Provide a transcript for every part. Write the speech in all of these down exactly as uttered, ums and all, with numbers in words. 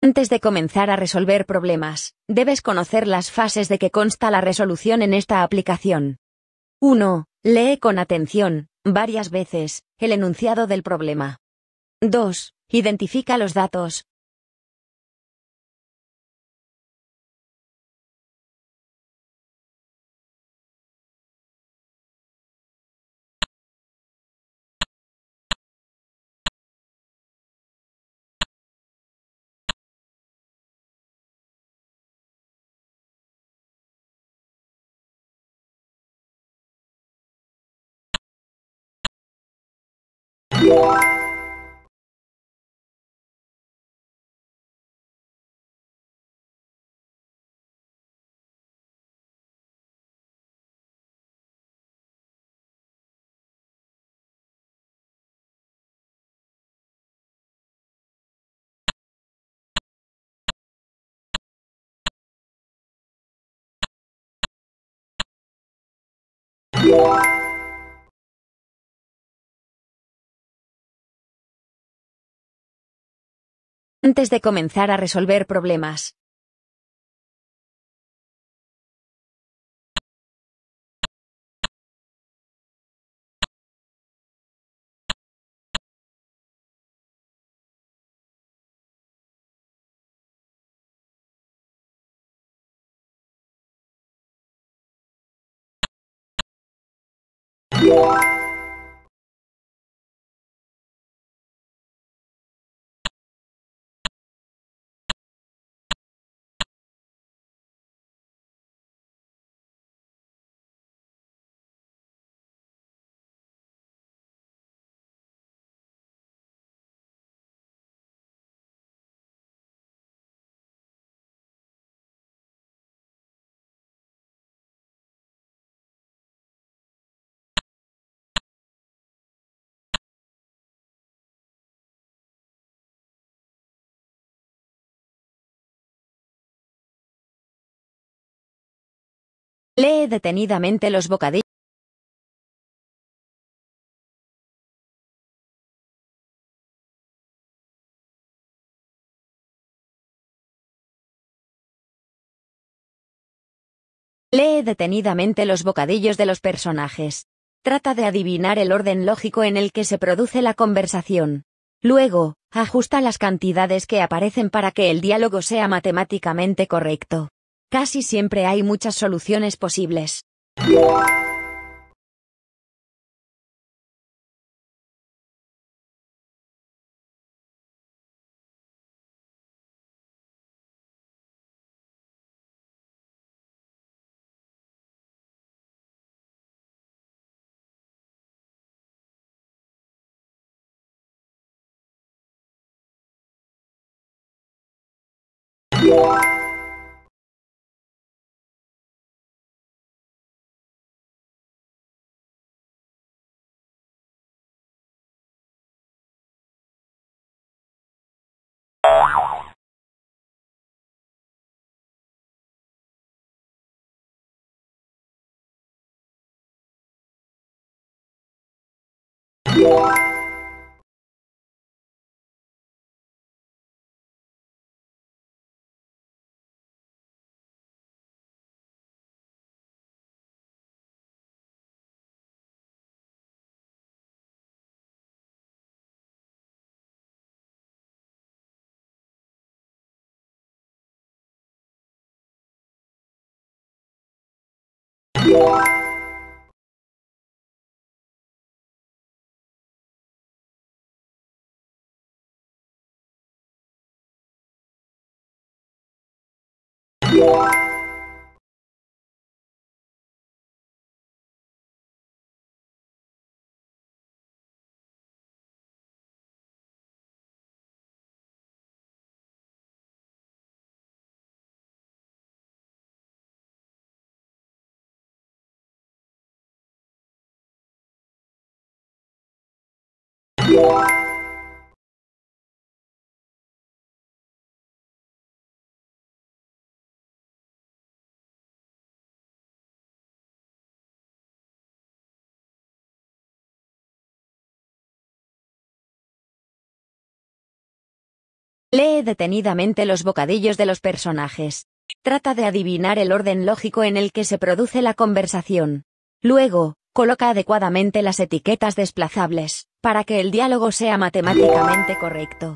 Antes de comenzar a resolver problemas, debes conocer las fases de que consta la resolución en esta aplicación. uno. Lee con atención, varias veces, el enunciado del problema. dos. Identifica los datos. Antes de comenzar a resolver problemas, lee detenidamente los bocadillos. Lee detenidamente los bocadillos de los personajes. Trata de adivinar el orden lógico en el que se produce la conversación. Luego, ajusta las cantidades que aparecen para que el diálogo sea matemáticamente correcto. Casi siempre hay muchas soluciones posibles. Lee detenidamente los bocadillos de los personajes. Trata de adivinar el orden lógico en el que se produce la conversación. Luego, coloca adecuadamente las etiquetas desplazables, para que el diálogo sea matemáticamente correcto.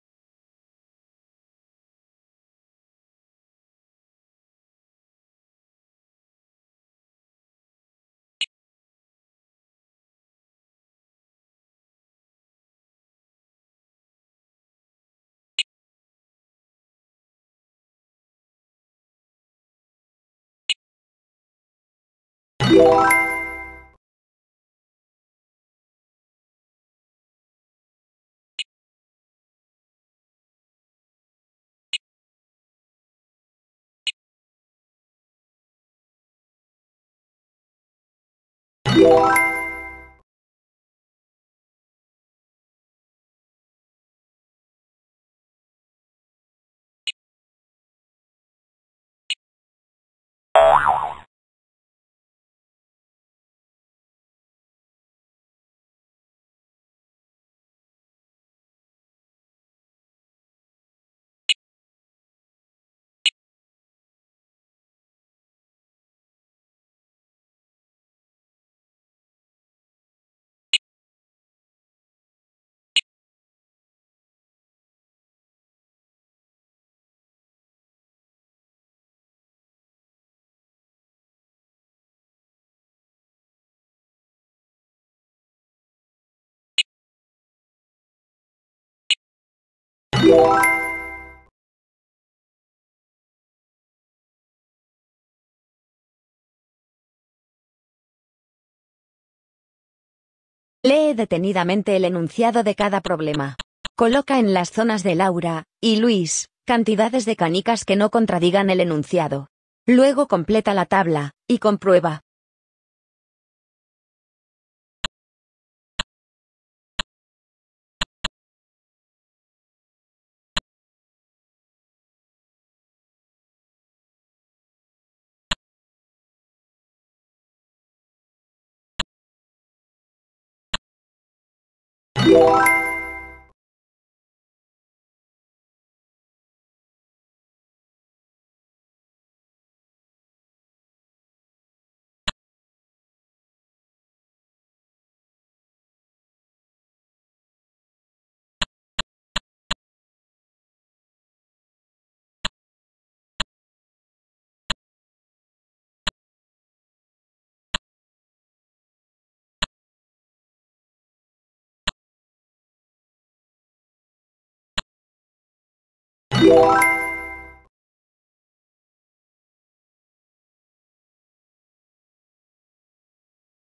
Lee detenidamente el enunciado de cada problema. Coloca en las zonas de Laura y Luis cantidades de canicas que no contradigan el enunciado. Luego completa la tabla y comprueba.